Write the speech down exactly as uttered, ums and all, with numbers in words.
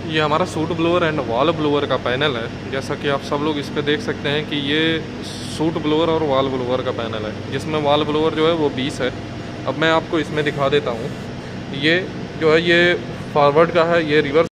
ये हमारा suit blower and wall blower का पैनल है। जैसा कि आप सब लोग इस पे देख सकते हैं कि ये सूट ब्लोअर और वॉल ब्लोअर का पैनल है, जिसमें वॉल ब्लोअर जो है वो बीस है। अब मैं आपको इसमें दिखा देता हूँ। ये जो है ये फॉरवर्ड का है, ये रिवर्स